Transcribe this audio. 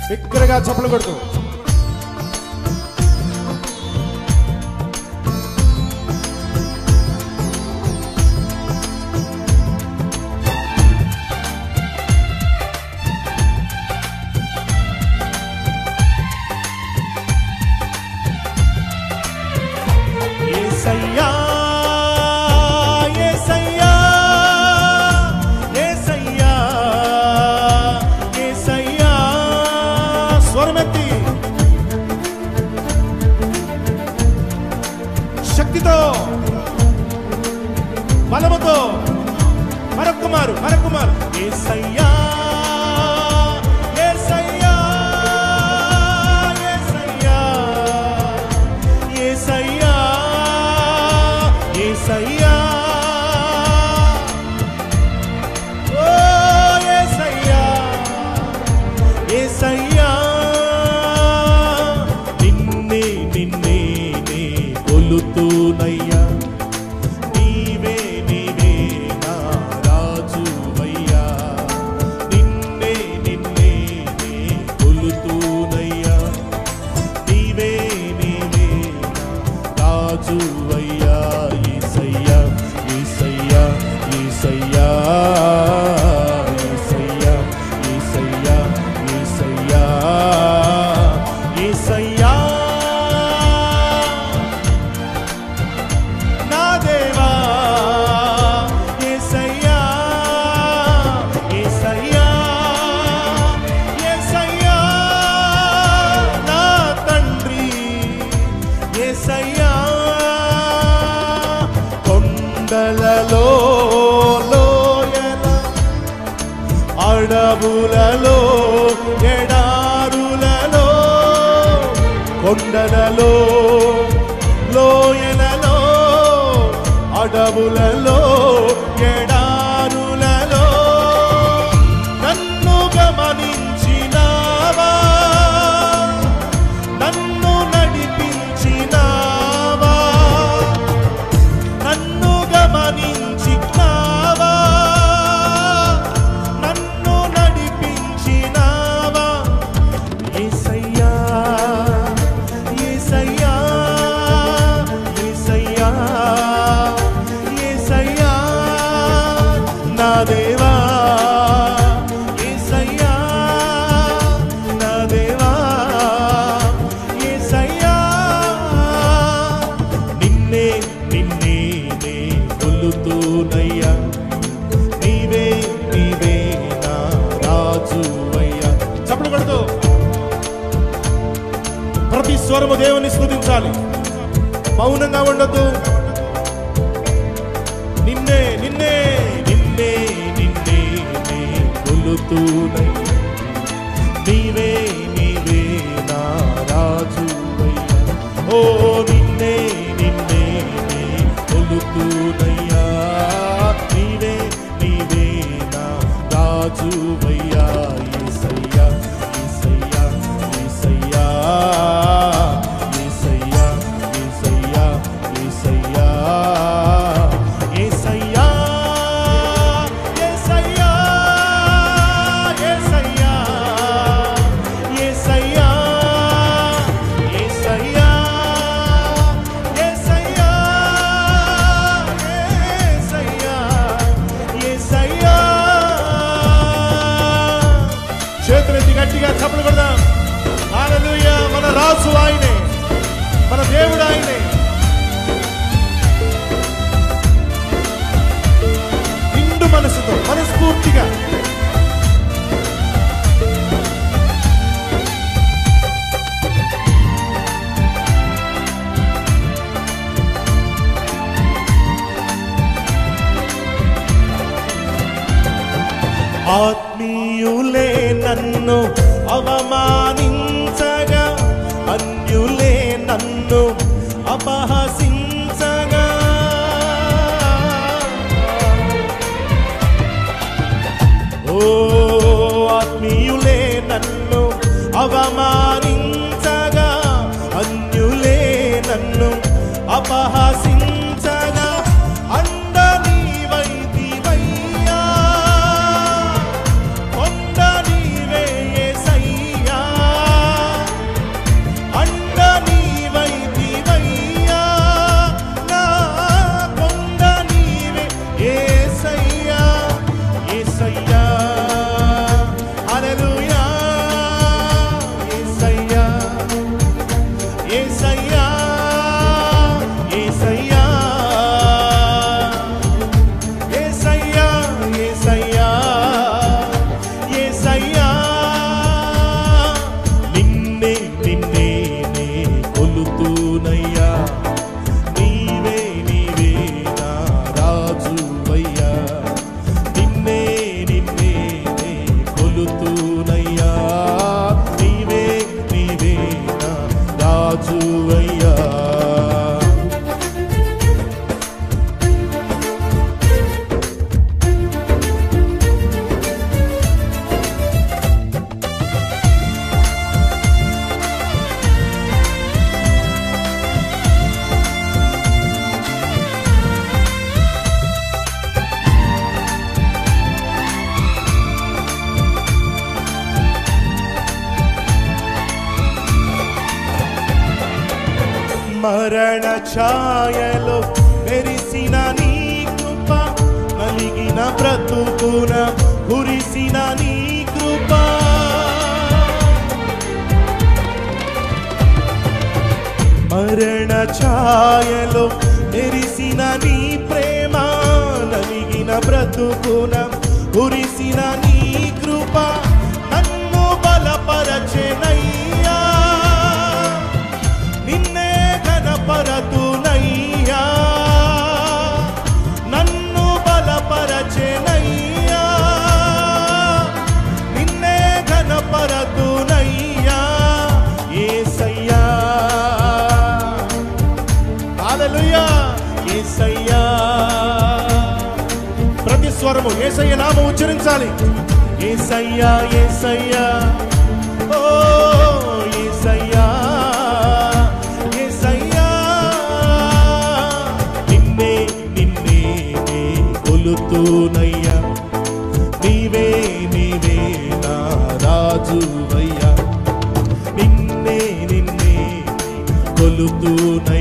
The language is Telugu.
బిగ్గరగా చప్పట్లు కొడుతూ యేసయ్యా యేసయ్యా యేసయ్యా యేసయ్యా స్వరమెత్తి శక్తితో బలముతో మరొకమారు యేసయ్యా యేసయ్యా యేసయ్యా యేసయ్యా యేసయ్యా ఓ యేసయ్యా యేసయ్యా నిన్నే నిన్నే నే కొలుతునయ్యా నీవే నీవే నా రాజువయ్యా నిన్నే నిన్నే నే కొలుతునయ్యా నీవే నీవే నా రాజువయ్యా యేసయ్యా యేసయ్యా యేసయ్యా యేసయ్యా యేసయ్యా యేసయ్యా యేసయ్యా నా దేవా యేసయ్యా యేసయ్యా యేసయ్యా నా తండ్రి యేసయ్యా కొండలలో లోయల అడవులలో ఎడారులలో కొండలలో లోయలలో అడవులలో ఎడారులలో నన్ను గమనించినావా నన్ను నడిపించినావా నన్ను గమనించినావా నన్ను నడిపించినావా యేసయ్యా యేసయ్యా యేసయ్యా యేసయ్యా నా దేవా యేసయ్యా నా దేవా యేసయ్యా నిన్నే నిన్నే నే కొలుతునయ్యా నీవే నీవే నా రాజువయ్యా చప్పట్లు కొడుతూ ప్రతి స్వరము దేవుని స్తుతించాలి మౌనంగా ఉండొద్దు నిన్నే నిన్నే నిన్నే నిన్నే నే కొలుతునయ్యా నీవే నీవే నా రాజువయ్యా ఓ నిన్నే నిన్నే నే కొలుతునయ్యా నీవే నీవే నా రాజువయ్యా యేసయ్యా యేసయ్యా యేసయ్యా యేసయ్యా యేసయ్యా యేసయ్యా యేసయ్యా యేసయ్యా యేసయ్యా యేసయ్యా యేసయ్యా యేసయ్యా యేసయ్యా యేసయ్యా చేతులెత్తి గట్టిగా చప్పట్లు కొడదాం హల్లెలూయా మన రాజు ఆయనే మన దేవుడు ఆయనే నిండు మనసుతో మనస్ఫూర్తిగా ఆత్మీయులే నన్ను అవమానించగా అన్యులే నన్ను అపహసించగా ఓ ఆత్మీయులే నన్ను అవమానించగా అన్యులే నన్ను అపహసించగా అండ నీవైతివయ్యా కొండ నీవే యేసయ్యా మరణ ఛాయలో మెరిసిన నీ కృప, నలిగిన బ్రతుకున కురిసిన నీ కృప. మరణ ఛాయలో మెరిసిన నీ ప్రేమ, నలిగిన బ్రతుకున కురిసిన నీ కృప. నన్ను బలపరచెనయ్యా, నిన్నే ఘనపరతునయ్యా. నన్ను బలపరచెనయ్యా, నిన్నే ఘనపరతునయ్యా. యేసయ్యా, హల్లెలూయా, యేసయ్యా. ప్రతి స్వరము యేసయ్య నామం ఉచ్చరించాలి. యేసయ్యా, యేసయ్యా, ఓ యేసయ్యా, యేసయ్యా. నిన్నే నిన్నే నే కొలుతునయ్యా, నీవే నీవే నా రాజువయ్యా. నిన్నే నిన్నే కొలుతునయ్యా,